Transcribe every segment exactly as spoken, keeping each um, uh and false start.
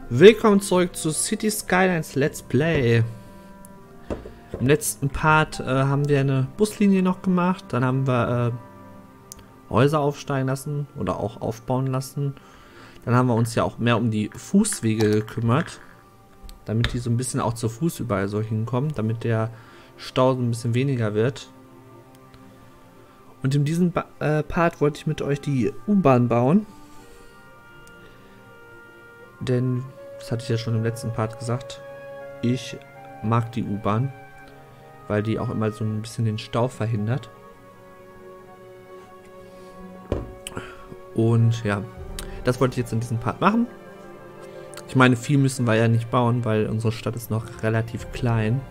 Willkommen zurück zu City Skylines Let's Play. Im letzten Part äh, haben wir eine Buslinie noch gemacht, dann haben wir äh, Häuser aufsteigen lassen oder auch aufbauen lassen. Dann haben wir uns ja auch mehr um die Fußwege gekümmert, damit die so ein bisschen auch zu Fuß überall so hinkommen, damit der Stau so ein bisschen weniger wird. Und in diesem ba äh, Part wollte ich mit euch die U-Bahn bauen. Denn, das hatte ich ja schon im letzten Part gesagt, ich mag die U-Bahn, weil die auch immer so ein bisschen den Stau verhindert. Und ja, das wollte ich jetzt in diesem Part machen. Ich meine, viel müssen wir ja nicht bauen, weil unsere Stadt ist noch relativ klein.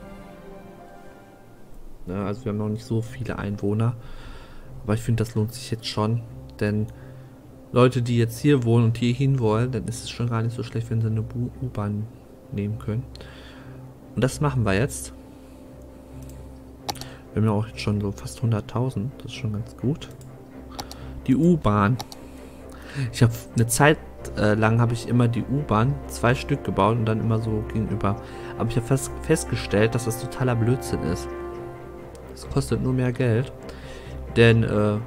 Ja, also wir haben noch nicht so viele Einwohner. Aber ich finde, das lohnt sich jetzt schon, denn Leute, die jetzt hier wohnen und hier hin wollen, dann ist es schon gar nicht so schlecht, wenn sie eine U-Bahn nehmen können. Und das machen wir jetzt. Wir haben ja auch jetzt schon so fast hunderttausend, das ist schon ganz gut. Die U-Bahn. Ich habe eine Zeit äh, lang habe ich immer die U-Bahn, zwei Stück gebaut und dann immer so gegenüber. Aber ich habe fest, festgestellt, dass das totaler Blödsinn ist. Es kostet nur mehr Geld. Denn, äh,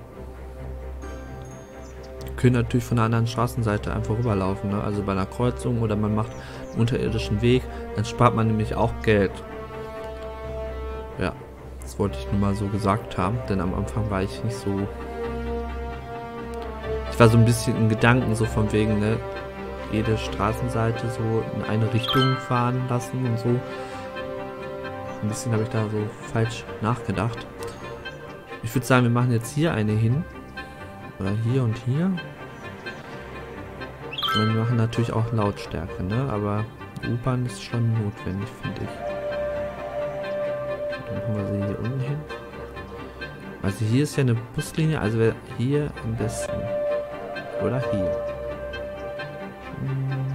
können natürlich von der anderen Straßenseite einfach rüberlaufen, ne? Also bei einer Kreuzung oder man macht einen unterirdischen Weg, dann spart man nämlich auch Geld. Ja, das wollte ich nur mal so gesagt haben, denn am Anfang war ich nicht so... Ich war so ein bisschen in Gedanken so von wegen, ne, jede Straßenseite so in eine Richtung fahren lassen und so. Ein bisschen habe ich da so falsch nachgedacht. Ich würde sagen, wir machen jetzt hier eine hin. Oder hier und hier. Und wir machen natürlich auch Lautstärke, ne? Aber U-Bahn ist schon notwendig, finde ich. Dann machen wir sie hier unten hin. Also hier ist ja eine Buslinie, also wäre hier am besten. Oder hier. Hm.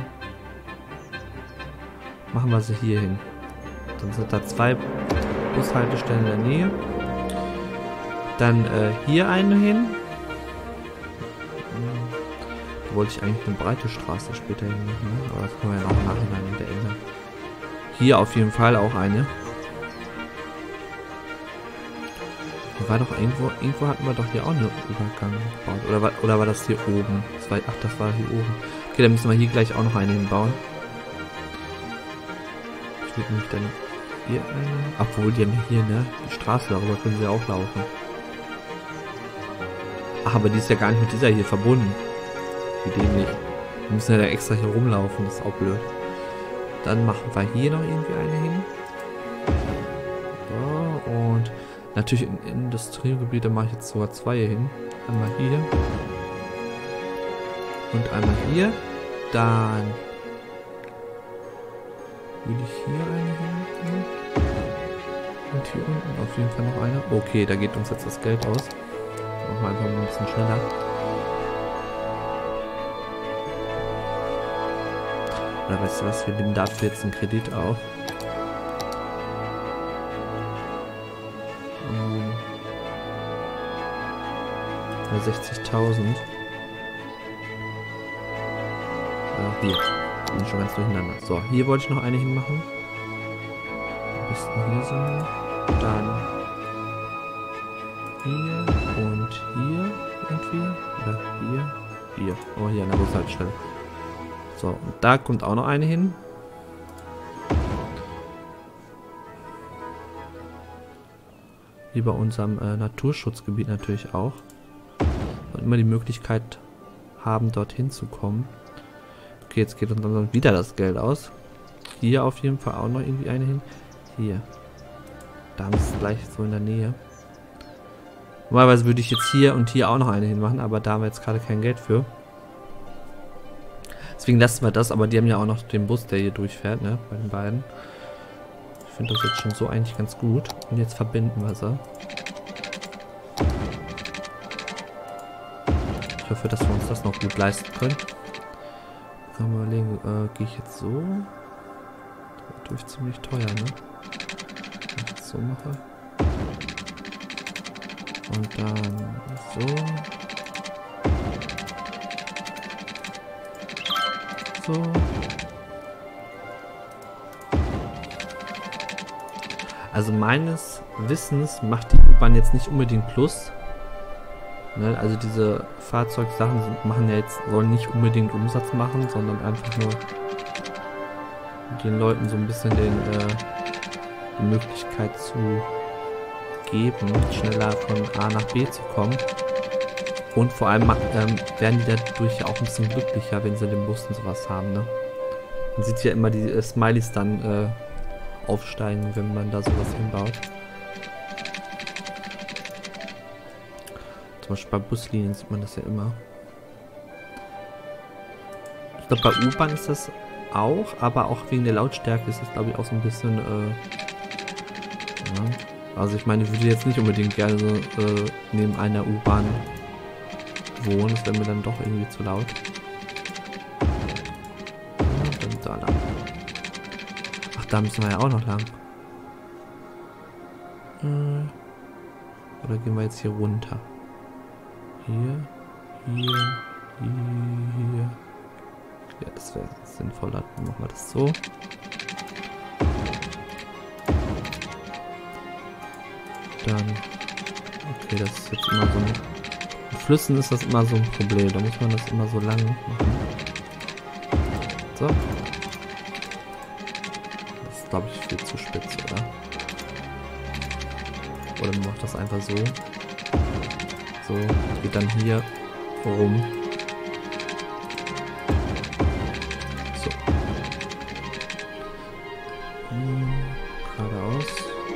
Machen wir sie hier hin. Dann sind da zwei Bushaltestellen in der Nähe. Dann äh, hier eine hin. Da wollte ich eigentlich eine breite Straße später hin machen, ne? Aber das können wir ja auch im Nachhinein wieder ändern. Hier auf jeden Fall auch eine. Da war doch irgendwo, irgendwo hatten wir doch hier auch einen Übergang gebaut. Oder war, oder war das hier oben? Das war, ach, das war hier oben. Okay, dann müssen wir hier gleich auch noch eine hinbauen. Ich würde mich dann hier eine... Obwohl, die haben hier, ne? Die Straße, darüber können sie auch laufen. Ach, aber die ist ja gar nicht mit dieser hier verbunden. Wie dämlich. Wir müssen ja da extra hier rumlaufen, das ist auch blöd. Dann machen wir hier noch irgendwie eine hin. So, und natürlich in Industriegebiete mache ich jetzt sogar zwei hier hin. Einmal hier. Und einmal hier. Dann würde ich hier eine hin. Und hier unten auf jeden Fall noch eine. Okay, da geht uns jetzt das Geld aus. Machen wir einfach mal ein bisschen schneller. Oder weißt du was, wir nehmen dafür jetzt einen Kredit auf. Um, sechzigtausend. Äh, hier. Die sind schon ganz durcheinander. So, hier wollte ich noch eine hinmachen. Am besten hier so. Dann hier. Und hier irgendwie. Oder hier. Hier. Oh, hier an der Bushaltestelle. So, und da kommt auch noch eine hin. Wie bei unserem äh, Naturschutzgebiet natürlich auch. Und immer die Möglichkeit haben, dorthin zu kommen. Okay, jetzt geht uns dann wieder das Geld aus. Hier auf jeden Fall auch noch irgendwie eine hin. Hier. Da ist es gleich so in der Nähe. Normalerweise würde ich jetzt hier und hier auch noch eine hinmachen, aber da haben wir jetzt gerade kein Geld für. Deswegen lassen wir das, aber die haben ja auch noch den Bus, der hier durchfährt, ne, bei den beiden. Ich finde das jetzt schon so eigentlich ganz gut. Und jetzt verbinden wir sie. Ich hoffe, dass wir uns das noch gut leisten können. Kann man überlegen, äh, gehe ich jetzt so? Das wird natürlich ziemlich teuer, ne? Wenn ich jetzt so mache. Und dann so. So. Also meines Wissens macht die U-Bahn jetzt nicht unbedingt Plus. Ne? Also diese Fahrzeugsachen sind, machen ja jetzt, sollen nicht unbedingt Umsatz machen, sondern einfach nur den Leuten so ein bisschen den, äh, die Möglichkeit zu geben, schneller von A nach B zu kommen. Und vor allem ähm, werden die dadurch ja auch ein bisschen glücklicher, wenn sie den Bus und sowas haben. Ne? Man sieht ja immer die äh, Smileys dann äh, aufsteigen, wenn man da sowas hinbaut. Zum Beispiel bei Buslinien sieht man das ja immer. Ich glaube, bei U-Bahn ist das auch, aber auch wegen der Lautstärke ist das, glaube ich, auch so ein bisschen... Äh, ja. Also ich meine, ich würde jetzt nicht unbedingt gerne so äh, neben einer U-Bahn wohnen. Das wäre mir dann doch irgendwie zu laut. Und dann da lang. Ach, da müssen wir ja auch noch lang. Oder gehen wir jetzt hier runter? Hier, hier, hier. Ja, das wäre sinnvoller. Dann machen wir das so. Dann. Okay, das ist jetzt immer so ein. In Flüssen ist das immer so ein Problem. Da muss man das immer so lang machen. So. Das ist, glaube ich, viel zu spitz, oder? Oder man macht das einfach so. So, geht dann hier rum. So. Hm, geradeaus.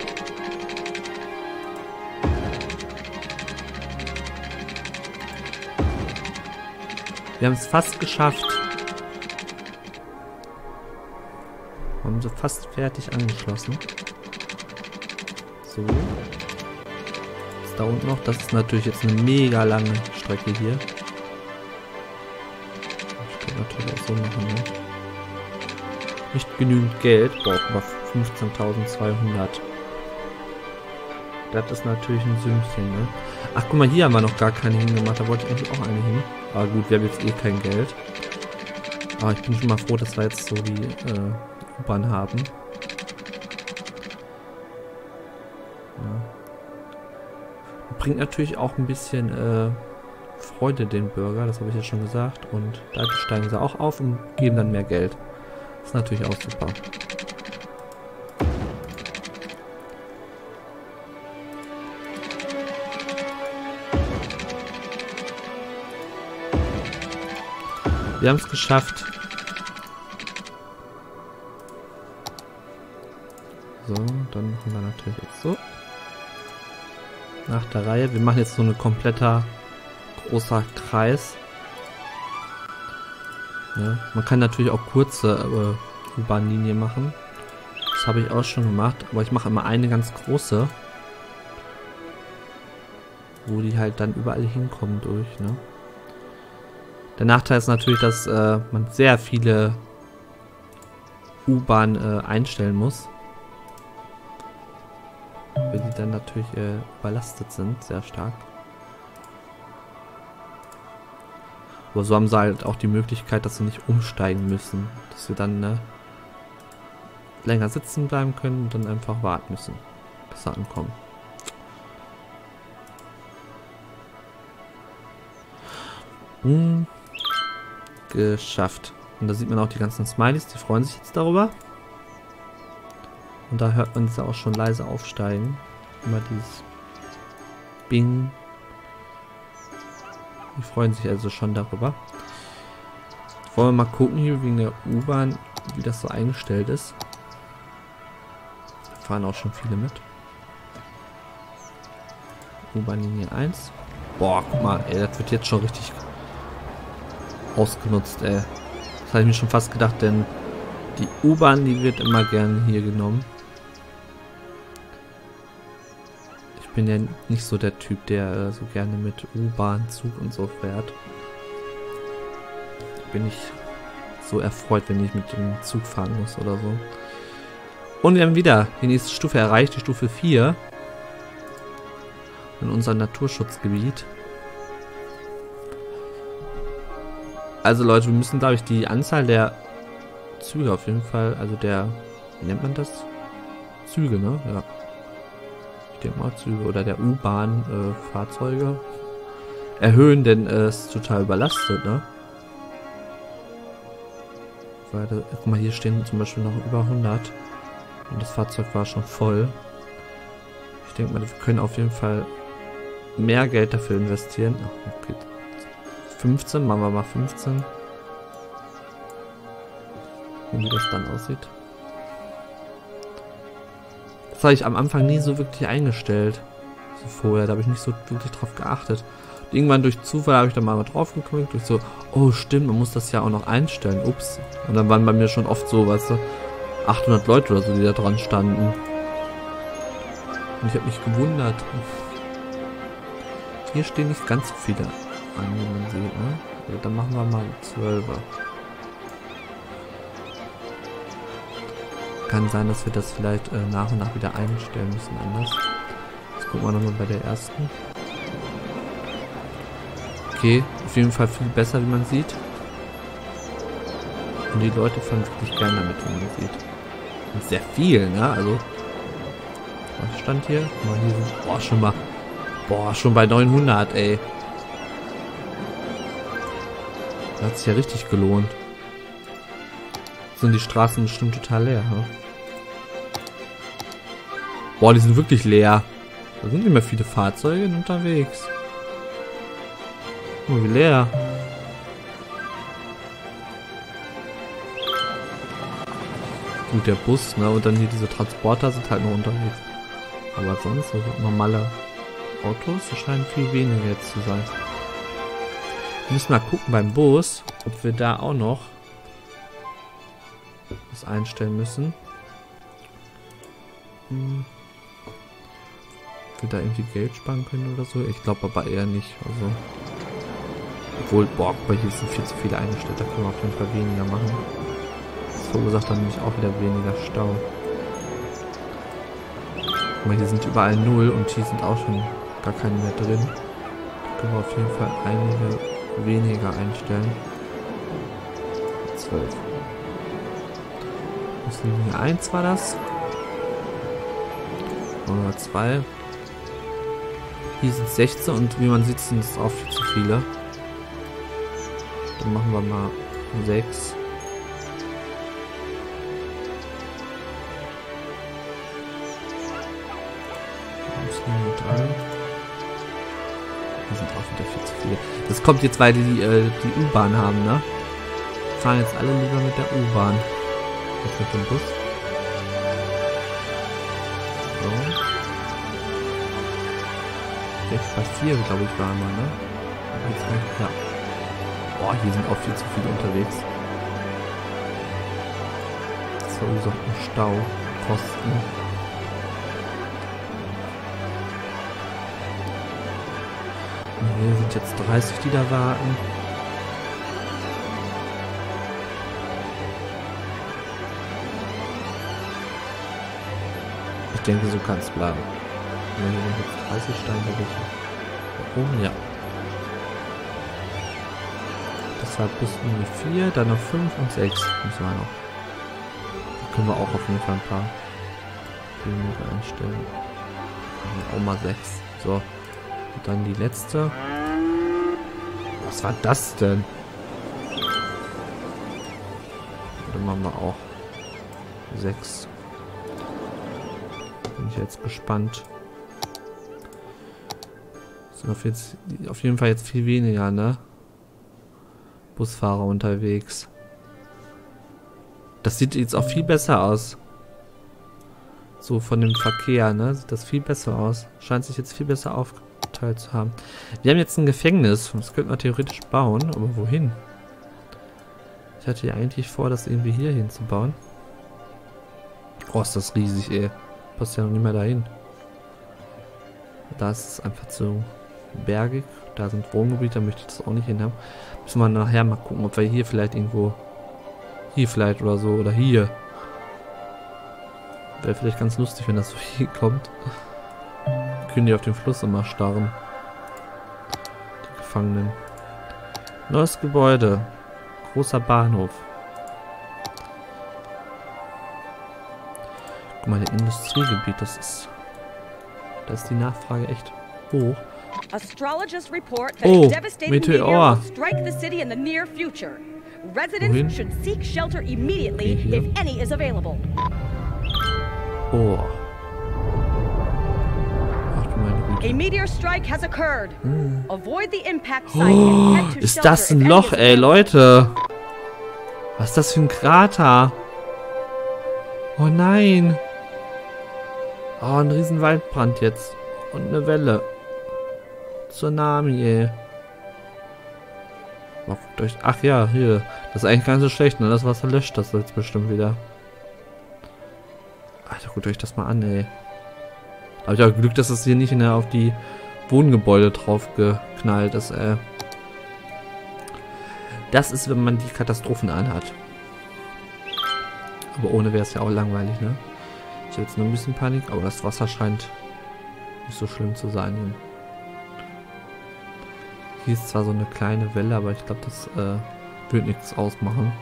Wir haben es fast geschafft. Wir haben sie fast fertig angeschlossen. So. Da unten noch, das ist natürlich jetzt eine mega lange Strecke hier. Ich kann natürlich auch so machen, ne? Nicht genügend Geld, boah, über fünfzehntausendzweihundert. Das ist natürlich ein Sümmchen, ne? Ach, guck mal, hier haben wir noch gar keine hingemacht, da wollte ich eigentlich auch eine hin. Aber gut, wir haben jetzt eh kein Geld. Aber ich bin schon mal froh, dass wir jetzt so die äh, U-Bahn haben. Ja. Bringt natürlich auch ein bisschen äh, Freude den Bürger, das habe ich ja schon gesagt. Und dadurch steigen sie auch auf und geben dann mehr Geld. Das ist natürlich auch super. Wir haben es geschafft. So, dann machen wir natürlich jetzt so. Nach der Reihe. Wir machen jetzt so eine kompletter großer Kreis. Ja, man kann natürlich auch kurze äh, U-Bahn-Linien machen. Das habe ich auch schon gemacht. Aber ich mache immer eine ganz große. Wo die halt dann überall hinkommen durch. Ne? Der Nachteil ist natürlich, dass äh, man sehr viele U-Bahn äh, einstellen muss. Weil die dann natürlich äh, überlastet sind, sehr stark. Aber so haben sie halt auch die Möglichkeit, dass sie nicht umsteigen müssen. Dass sie dann ne, länger sitzen bleiben können und dann einfach warten müssen, bis sie ankommen. Hm. Geschafft. Und da sieht man auch die ganzen Smileys, die freuen sich jetzt darüber. Und da hört man sie auch schon leise aufsteigen. Immer dieses Bing. Die freuen sich also schon darüber. Wollen wir mal gucken hier wegen der U-Bahn, wie das so eingestellt ist. Da fahren auch schon viele mit. U-Bahn-Linie eins. Boah, guck mal, ey, das wird jetzt schon richtig ausgenutzt, ey. Das habe ich mir schon fast gedacht, denn die U-Bahn, die wird immer gern hier genommen. Ich bin ja nicht so der Typ, der äh, so gerne mit U-Bahn, Zug und so fährt. Bin ich so erfreut, wenn ich mit dem Zug fahren muss oder so. Und wir haben wieder die nächste Stufe erreicht, die Stufe vier. In unserem Naturschutzgebiet. Also Leute, wir müssen, glaube ich, die Anzahl der Züge auf jeden Fall, also der, wie nennt man das? Züge, ne? Ja. der U-Züge oder der U-Bahn-Fahrzeuge äh, erhöhen, denn äh, es ist total überlastet, ne? Weil, da, guck mal, hier stehen zum Beispiel noch über hundert und das Fahrzeug war schon voll. Ich denke mal, wir können auf jeden Fall mehr Geld dafür investieren. Ach, okay. fünfzehn, machen wir mal fünfzehn. Wie das dann aussieht. Das habe ich am Anfang nie so wirklich eingestellt. So vorher, da habe ich nicht so wirklich drauf geachtet. Und irgendwann durch Zufall habe ich dann mal drauf geklickt. Durch so, oh stimmt, man muss das ja auch noch einstellen. Ups. Und dann waren bei mir schon oft so, weißt du, achthundert Leute oder so, die da dran standen. Und ich habe mich gewundert. Hier stehen nicht ganz so viele an, wie man sieht, ne? Also dann machen wir mal zwölfer. Kann sein, dass wir das vielleicht äh, nach und nach wieder einstellen müssen anders. Jetzt gucken wir nochmal bei der ersten. Okay, auf jeden Fall viel besser, wie man sieht. Und die Leute fahren wirklich gerne damit, wie man sieht. Und sehr viel, ne? Also, was stand hier? Mal hier sind, boah, schon mal, boah, schon bei neunhundert, ey. Das hat sich ja richtig gelohnt. Sind die Straßen bestimmt total leer, ne? Boah, die sind wirklich leer. Da sind nicht mehr viele Fahrzeuge unterwegs. Oh, wie leer. Gut, der Bus, ne? Und dann hier diese Transporter sind halt noch unterwegs. Aber sonst, also normale Autos, die scheinen viel weniger jetzt zu sein. Wir müssen mal gucken beim Bus, ob wir da auch noch was einstellen müssen. Hm. Ob wir da irgendwie Geld sparen können oder so. Ich glaube aber eher nicht. Also, obwohl, boah, bei hier sind viel zu viele eingestellt. Da können wir auf jeden Fall weniger machen. Das verursacht dann nämlich auch wieder weniger Stau. Guck mal, hier sind überall null und hier sind auch schon gar keine mehr drin. Da können wir auf jeden Fall einige weniger einstellen. zwölf. Linie eins war das. Oder zwei. Hier sind sechzehn und wie man sieht, sind es auch viel zu viele. Dann machen wir mal sechs. Linie drei. Hier sind auch wieder viel zu viele. Das kommt jetzt, weil die äh, die U-Bahn haben, ne? Fahren jetzt alle lieber mit der U-Bahn. Jetzt mit dem Bus. So. sechs bei vier, glaube ich, waren wir, ne? Ja. Boah, hier sind auch viel zu viele unterwegs. Das verursacht einen Stau. Kosten. Und hier sind jetzt dreißig, die da warten. Ich denke, so kann es bleiben. Wenn wir jetzt dreißig Steine habe ich. Oh ja. Deshalb bis Linie vier, dann noch fünf und sechs müssen wir noch. Da können wir auch auf jeden Fall ein paar weniger einstellen. Auch mal sechs. So. Und dann die letzte. Was war das denn? Dann machen wir auch sechs. Bin ich jetzt gespannt. Sind auf, jetzt, auf jeden Fall jetzt viel weniger, ne? Busfahrer unterwegs. Das sieht jetzt auch viel besser aus. So von dem Verkehr, ne? Sieht das viel besser aus. Scheint sich jetzt viel besser aufgeteilt zu haben. Wir haben jetzt ein Gefängnis. Das könnten wir theoretisch bauen, aber wohin? Ich hatte ja eigentlich vor, das irgendwie hier hinzubauen. Oh, ist das riesig, ey. Passt ja noch nicht mehr dahin. Da ist es einfach zu bergig. Da sind Wohngebiete, da möchte ich das auch nicht hin haben. Müssen wir nachher mal gucken, ob wir hier vielleicht irgendwo... Hier vielleicht oder so, oder hier. Wäre vielleicht ganz lustig, wenn das so hier kommt. Können die auf den Fluss immer starren. Die Gefangenen. Neues Gebäude. Großer Bahnhof. Guck mal, der Industriegebiet, das ist... Da ist die Nachfrage echt hoch. Astrologists report that Oh, a devastating meteor Meteor. will strike the city in the near future. Wohin? Residents should seek shelter immediately Okay, hier. if any is available. Oh. Ach du meine A Güte. meteor strike has occurred. Avoid the impact site Oh, and head to ist shelter das if ein any Loch, is ey, available. Leute. Was ist das für ein Krater? Oh nein. Oh, ein riesen Waldbrand jetzt. Und eine Welle. Tsunami, ey. Oh, guckt euch. Ach ja, hier. Das ist eigentlich gar nicht so schlecht, ne? Das Wasser löscht das jetzt bestimmt wieder. Alter, guckt euch das mal an, ey. Hab ich auch Glück, dass es hier nicht in der, auf die Wohngebäude drauf geknallt ist, ey. Das ist, wenn man die Katastrophen anhat. Aber ohne wäre es ja auch langweilig, ne? Ich habe jetzt nur ein bisschen Panik, aber das Wasser scheint nicht so schlimm zu sein. Hier, hier ist zwar so eine kleine Welle, aber ich glaube, das äh, wird nichts ausmachen.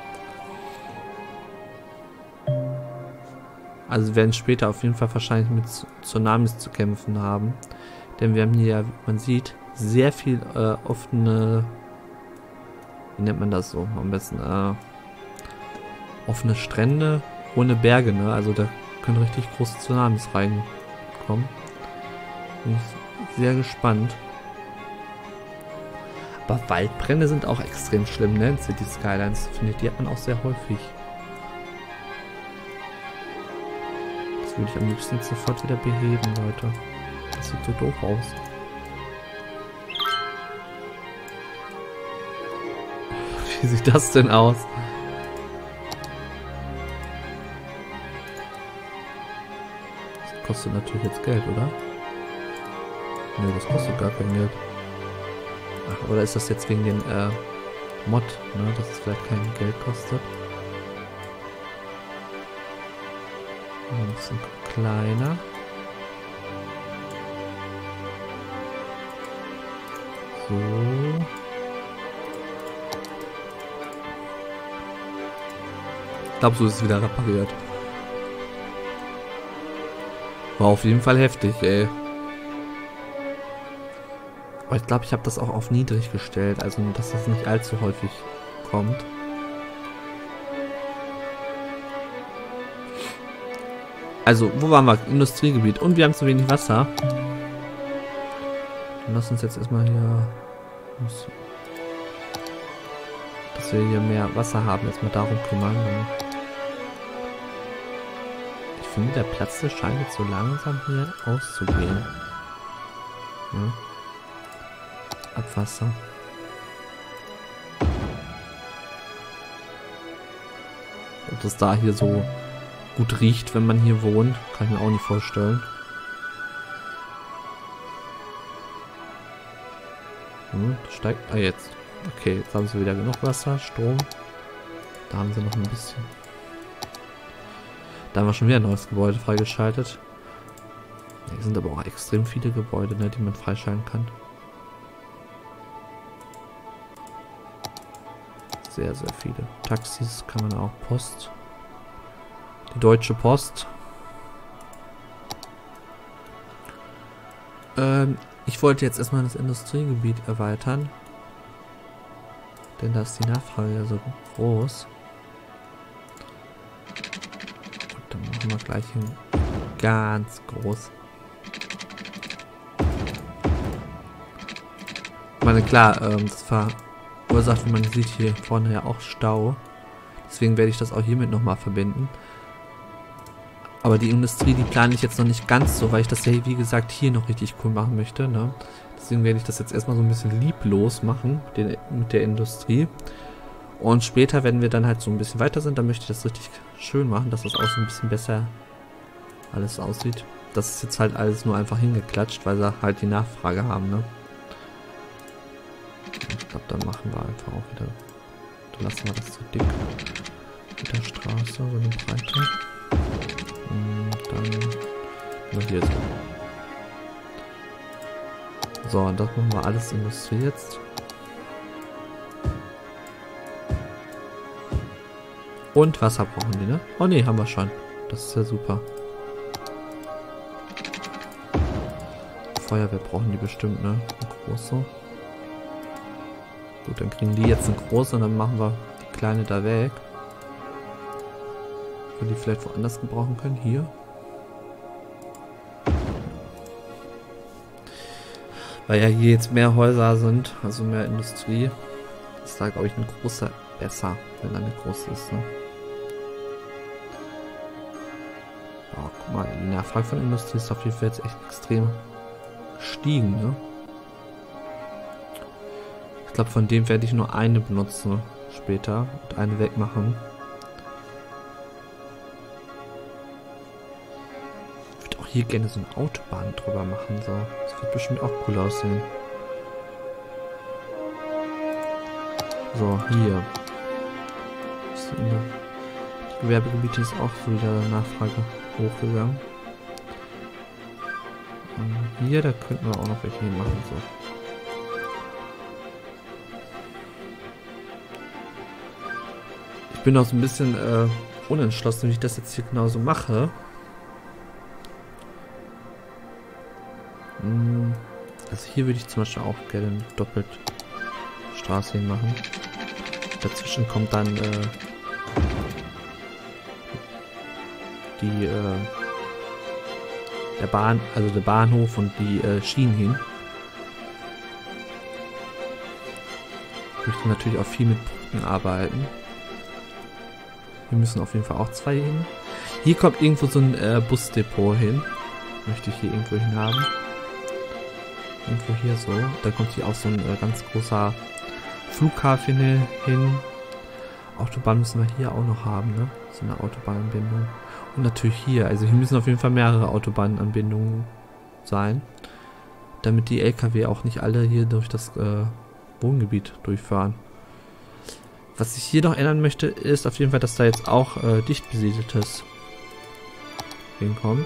Also wir werden später auf jeden Fall wahrscheinlich mit Tsunamis zu kämpfen haben. Denn wir haben hier ja, wie man sieht, sehr viel äh, offene... Wie nennt man das so? Am besten äh, offene Strände ohne Berge, ne? Also da können richtig große Tsunamis reinkommen. Bin ich sehr gespannt. Aber Waldbrände sind auch extrem schlimm, ne? In City Skylines, finde ich, die hat man auch sehr häufig. Das würde ich am liebsten sofort wieder beheben, Leute. Das sieht so doof aus. Wie sieht das denn aus? Das kostet natürlich jetzt Geld, oder? Ne, das kostet gar kein Geld. Ach, oder ist das jetzt wegen den äh, Mod, ne? Dass es vielleicht kein Geld kostet? Ein bisschen kleiner. So. Ich glaube, so ist es wieder repariert. War auf jeden Fall heftig, ey. Aber ich glaube, ich habe das auch auf niedrig gestellt, also dass das nicht allzu häufig kommt. Also, wo waren wir? Industriegebiet. Und wir haben zu wenig Wasser. Dann lass uns jetzt erstmal hier... Dass wir hier mehr Wasser haben, erstmal darum kümmern. Ich finde, der Platz, der scheint jetzt so langsam hier auszugehen. Ja. Abwasser. Ob das da hier so gut riecht, wenn man hier wohnt, kann ich mir auch nicht vorstellen. Hm, das steigt. Ah, jetzt. Okay, jetzt haben sie wieder genug Wasser, Strom. Da haben sie noch ein bisschen. Da haben wir schon wieder ein neues Gebäude freigeschaltet. Hier sind aber auch extrem viele Gebäude, ne, die man freischalten kann. Sehr, sehr viele. Taxis kann man auch. Post. Die Deutsche Post. Ähm, ich wollte jetzt erstmal das Industriegebiet erweitern. Denn da ist die Nachfrage ja so groß. Und dann machen wir gleich hin ganz groß. Ich meine, klar, ähm, das verursacht, wie man sieht, hier vorne ja auch Stau. Deswegen werde ich das auch hiermit nochmal verbinden. Aber die Industrie, die plane ich jetzt noch nicht ganz so, weil ich das ja, wie gesagt, hier noch richtig cool machen möchte, ne? Deswegen werde ich das jetzt erstmal so ein bisschen lieblos machen, den, mit der Industrie. Und später, wenn wir dann halt so ein bisschen weiter sind, dann möchte ich das richtig schön machen, dass das auch so ein bisschen besser alles aussieht. Das ist jetzt halt alles nur einfach hingeklatscht, weil sie halt die Nachfrage haben, ne? Ich glaube, dann machen wir einfach auch wieder... Dann lassen wir das zu dick. Mit der Straße, so eine Breite. Und dann... Nur hier so. So, und das machen wir alles Industrie jetzt. Und Wasser brauchen die, ne? Oh ne, haben wir schon. Das ist ja super. Feuerwehr brauchen die bestimmt, ne? Eine große. Gut, dann kriegen die jetzt eine große und dann machen wir die kleine da weg. Wenn die vielleicht woanders gebrauchen können. Hier. Weil ja hier jetzt mehr Häuser sind, also mehr Industrie. Ist da, glaube ich, ein großer besser, wenn da eine große ist, ne? Oh, guck mal, die Nachfrage von Industrie ist auf jeden Fall jetzt echt extrem gestiegen, ne? Ich glaube, von dem werde ich nur eine benutzen später und eine wegmachen. Ich würde auch hier gerne so eine Autobahn drüber machen, so. Das wird bestimmt auch cool aussehen. So, hier. Die Gewerbegebiete ist auch so wieder Nachfrage hochgegangen. Und hier, da könnten wir auch noch welche hin machen, so. Ich bin auch so ein bisschen äh, unentschlossen, wie ich das jetzt hier genauso mache. Hm, also hier würde ich zum Beispiel auch gerne doppelt Straße hin machen. Dazwischen kommt dann äh, die äh, der Bahn, also der Bahnhof und die äh, Schienen hin. Ich möchte natürlich auch viel mit Brücken arbeiten. Wir müssen auf jeden Fall auch zwei hin. Hier kommt irgendwo so ein äh, Busdepot hin. Möchte ich hier irgendwo hin haben. Irgendwo hier so. Da kommt hier auch so ein äh, ganz großer Flughafen hin. Autobahn müssen wir hier auch noch haben, ne? So eine Autobahnanbindung. Und natürlich hier. Also hier müssen auf jeden Fall mehrere Autobahnanbindungen sein. Damit die L K W auch nicht alle hier durch das äh, Wohngebiet durchfahren. Was ich hier noch ändern möchte, ist auf jeden Fall, dass da jetzt auch äh, dicht besiedeltes hinkommt.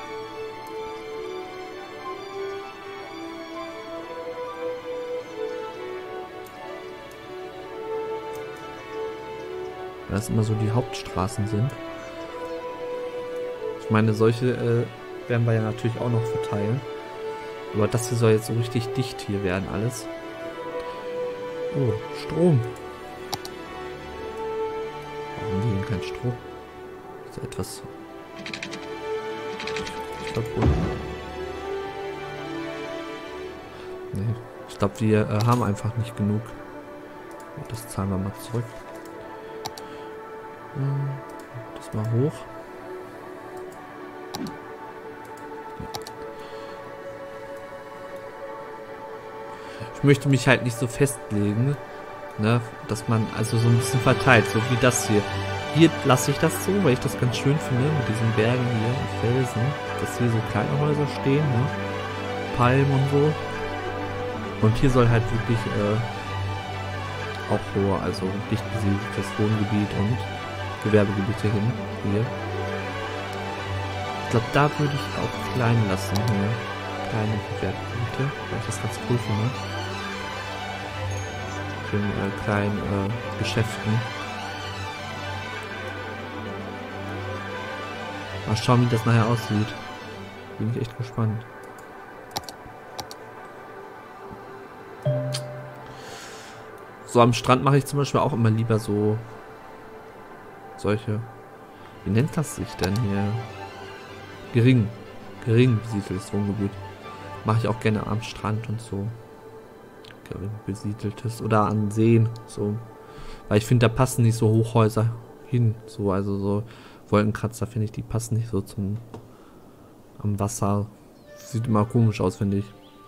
Weil das immer so die Hauptstraßen sind. Ich meine, solche äh, werden wir ja natürlich auch noch verteilen. Aber das hier soll jetzt so richtig dicht hier werden alles. Oh, Strom. Warum haben wir kein Strom? So etwas verbunden. Nee, ich glaube, wir äh, haben einfach nicht genug. Das zahlen wir mal zurück. Das mal hoch. Ich möchte mich halt nicht so festlegen, ne, dass man also so ein bisschen verteilt, so wie das hier. Hier lasse ich das so, weil ich das ganz schön finde, mit diesen Bergen hier und Felsen, dass hier so kleine Häuser stehen, ne, Palmen und so. Und hier soll halt wirklich äh, auch hoher, also dicht besiedeltes Wohngebiet und Gewerbegebiete hin, hier. Ich glaube, da würde ich auch klein lassen, hier. Kleine Gewerbegebiete, weil ich das ganz cool finde. Den äh, kleinen äh, Geschäften. Mal schauen, wie das nachher aussieht. Bin ich echt gespannt. So, am Strand mache ich zum Beispiel auch immer lieber so solche, wie nennt das sich denn hier? Gering, gering besiedeltes Wohngebiet. Mache ich auch gerne am Strand und so. Gering besiedeltes oder an Seen, so. Weil ich finde, da passen nicht so Hochhäuser hin, so, also so Wolkenkratzer, finde ich, die passen nicht so zum am Wasser. Sieht immer komisch aus, finde ich.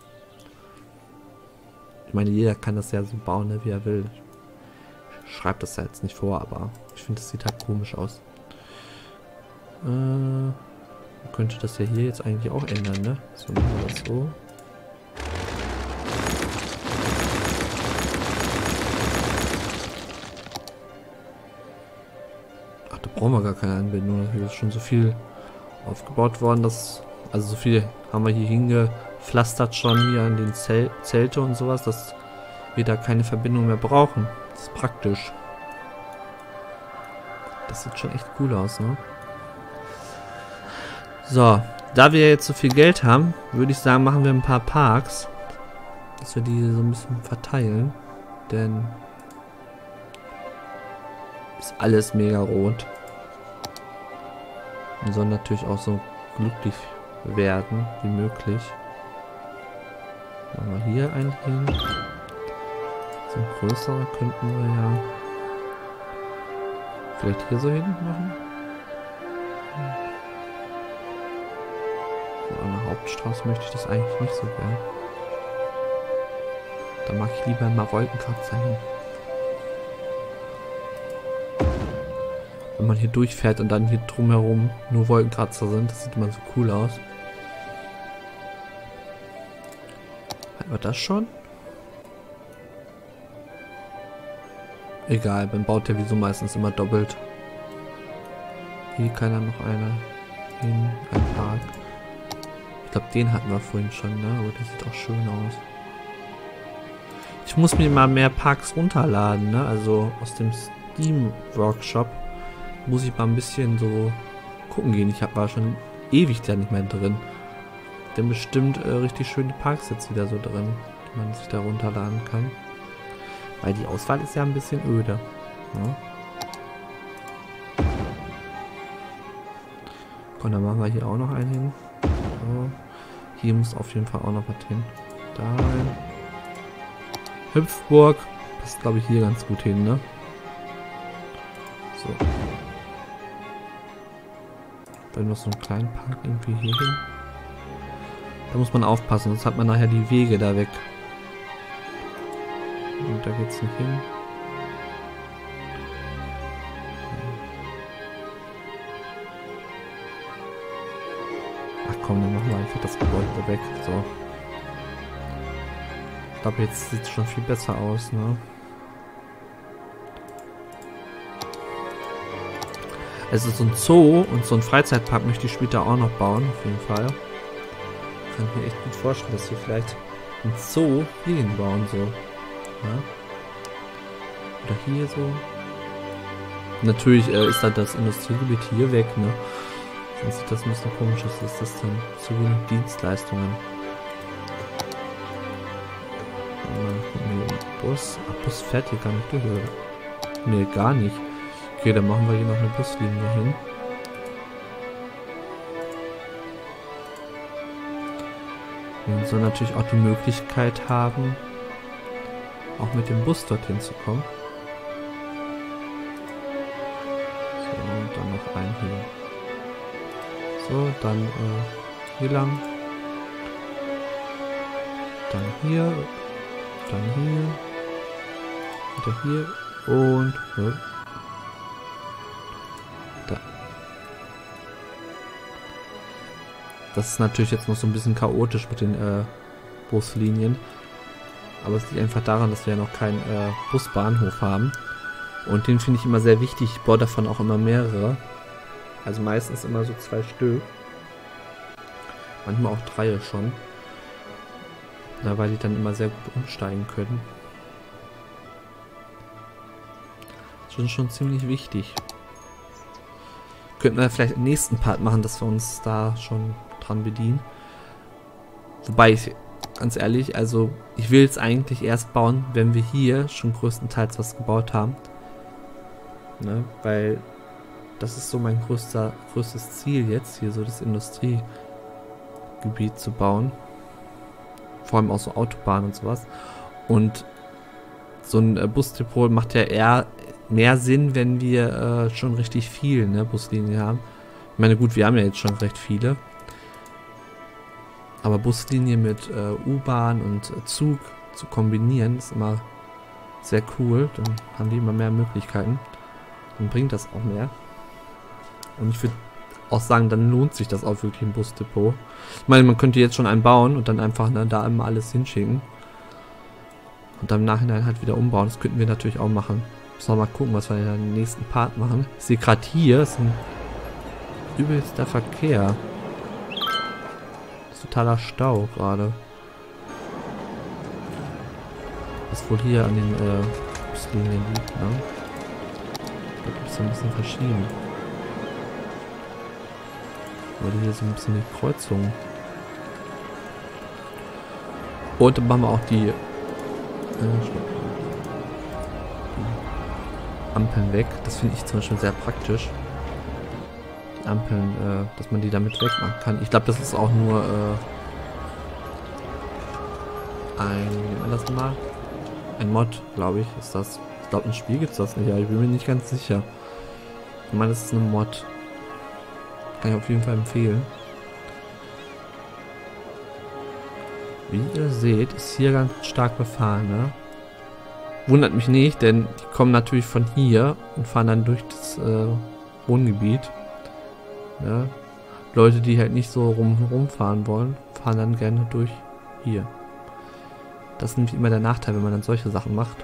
Ich meine, jeder kann das ja so bauen, ne, wie er will. Ich schreibe das ja jetzt nicht vor, aber ich finde, das sieht halt komisch aus. Äh, man könnte das ja hier jetzt eigentlich auch ändern, ne? So machen wir das so. Ach, da brauchen wir gar keine Anbindung. Hier ist schon so viel aufgebaut worden, dass, also so viel haben wir hier hingepflastert schon hier an den Zel Zelte und sowas, dass wir da keine Verbindung mehr brauchen. Das ist praktisch. Das sieht schon echt cool aus, ne? So, Da wir jetzt so viel Geld haben, würde ich sagen, machen wir ein paar Parks. Dass wir die so ein bisschen verteilen. Denn ist alles mega rot. Wir sollen natürlich auch so glücklich werden wie möglich. Machen wir hier einen hin. So ein größerer könnten wir ja vielleicht hier so hin machen. So an der Hauptstraße möchte ich das eigentlich nicht so gern. Da mache ich lieber mal Wolkenkratzer hin. Wenn man hier durchfährt und dann hier drumherum nur Wolkenkratzer sind, das sieht immer so cool aus. Hatten wir das schon? Egal, man baut ja wieso meistens immer doppelt. Hier kann da noch einer hin, ein Park. Ich glaube, den hatten wir vorhin schon, ne? Aber der sieht auch schön aus. Ich muss mir mal mehr Parks runterladen, ne? Also aus dem Steam Workshop muss ich mal ein bisschen so gucken gehen. Ich hab, war schon ewig da nicht mehr drin. Denn bestimmt äh, richtig schöne Parks jetzt wieder so drin, die man sich da runterladen kann. Weil die Auswahl ist ja ein bisschen öde. Ne? Und dann machen wir hier auch noch einen hin. So. Hier muss auf jeden Fall auch noch was hin. Da rein. Hüpfburg. Passt, glaube ich, hier ganz gut hin, ne? So. Dann noch so einen kleinen Park irgendwie hier hin. Da muss man aufpassen, sonst hat man nachher die Wege da weg. Und da geht's nicht hin. Ach komm, dann machen wir einfach das Gebäude weg. So. Ich glaube, jetzt sieht es schon viel besser aus, ne? Es ist so ein Zoo und so ein Freizeitpark möchte ich später auch noch bauen, auf jeden Fall. Ich kann mir echt gut vorstellen, dass wir vielleicht ein Zoo hier hinbauen, so. Ja. Oder hier so. Natürlich äh, ist dann das Industriegebiet hier weg, ne? Sonst sieht das ein bisschen komisch aus. Ist das dann zu wenig Dienstleistungen? Nee, Bus. Ach, Bus fährt hier gar nicht durch, oder? Nee, gar nicht. Okay, dann machen wir hier noch eine Buslinie hin. Wir sollen natürlich auch die Möglichkeit haben, auch mit dem Bus dorthin zu kommen. So, und dann noch ein hier. So, dann äh, hier lang. Dann hier. Dann hier. Wieder hier. Und ja. Da. Das ist natürlich jetzt noch so ein bisschen chaotisch mit den äh, Buslinien. Aber es liegt einfach daran, dass wir ja noch keinen äh, Busbahnhof haben. Und den finde ich immer sehr wichtig. Ich baue davon auch immer mehrere. Also meistens immer so zwei Stück. Manchmal auch drei schon. Ja, weil die dann immer sehr gut umsteigen können. Das ist schon ziemlich wichtig. Könnten wir vielleicht im nächsten Part machen, dass wir uns da schon dran bedienen. Wobei ich, ganz ehrlich, also ich will es eigentlich erst bauen, wenn wir hier schon größtenteils was gebaut haben. Ne? Weil das ist so mein größter, größtes Ziel jetzt, hier so das Industriegebiet zu bauen. Vor allem auch so Autobahnen und sowas. Und so ein äh, Busdepot macht ja eher mehr Sinn, wenn wir äh, schon richtig viel, ne, Buslinien haben. Ich meine, gut, wir haben ja jetzt schon recht viele. Aber Buslinie mit äh, U-Bahn und äh, Zug zu kombinieren, ist immer sehr cool. Dann haben die immer mehr Möglichkeiten. Dann bringt das auch mehr. Und ich würde auch sagen, dann lohnt sich das auch wirklich im Busdepot. Ich meine, man könnte jetzt schon einen bauen und dann einfach ne, da immer alles hinschicken. Und dann im Nachhinein halt wieder umbauen. Das könnten wir natürlich auch machen. Müssen wir mal gucken, was wir in den nächsten Part machen. Ich sehe gerade hier, ist ein übelster Verkehr. Das ist totaler Stau gerade. Was wohl hier an den äh, Buslinien liegt, ne? Da gibt es ein bisschen verschieden. Weil hier so ein bisschen die Kreuzung. Und dann machen wir auch die, äh, die Ampeln weg. Das finde ich zum Beispiel sehr praktisch. Die Ampeln, äh, dass man die damit wegmachen kann. Ich glaube, das ist auch nur äh, ein, wie nennt man das mal? Ein Mod, glaube ich, ist das. Ich glaube, ein Spiel gibt es das nicht, ja, ich bin mir nicht ganz sicher. Ich meine, das ist eine Mod. Kann ich auf jeden Fall empfehlen. Wie ihr seht, ist hier ganz stark befahren, ne? Wundert mich nicht, denn die kommen natürlich von hier und fahren dann durch das äh, Wohngebiet. Ne? Leute, die halt nicht so rum, rumfahren wollen, fahren dann gerne durch hier. Das ist nämlich immer der Nachteil, wenn man dann solche Sachen macht.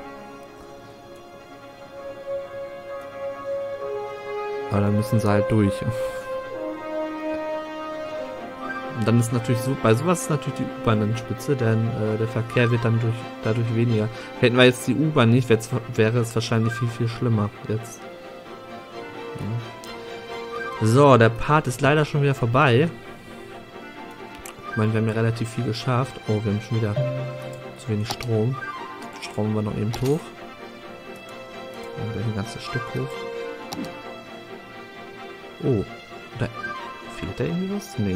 Aber dann müssen sie halt durch. Und dann ist natürlich so, bei sowas ist natürlich die U-Bahn dann spitze, denn äh, der Verkehr wird dann durch, dadurch weniger. Hätten wir jetzt die U-Bahn nicht, wäre es wahrscheinlich viel, viel schlimmer jetzt. Ja. So, der Part ist leider schon wieder vorbei. Ich meine, wir haben ja relativ viel geschafft. Oh, wir haben schon wieder zu wenig Strom. Strom wir noch eben hoch. Und gleich ein ganzes Stück hoch. Oh, da fehlt da irgendwie was? Nee.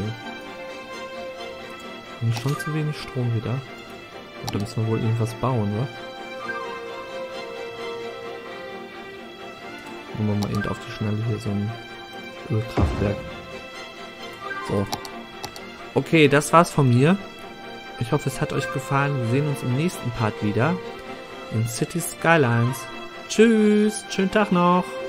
Schon zu wenig Strom wieder. Und da müssen wir wohl irgendwas bauen, ne? Machen wir mal eben auf die Schnelle hier so ein Ölkraftwerk. So. Okay, das war's von mir. Ich hoffe, es hat euch gefallen. Wir sehen uns im nächsten Part wieder. In Cities Skylines. Tschüss. Schönen Tag noch.